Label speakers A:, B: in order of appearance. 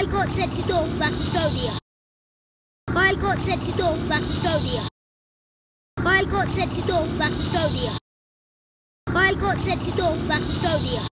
A: got sent to North Macedonia. I got sent to North Macedonia. I got sent to North Macedonia. I got sent to North Macedonia.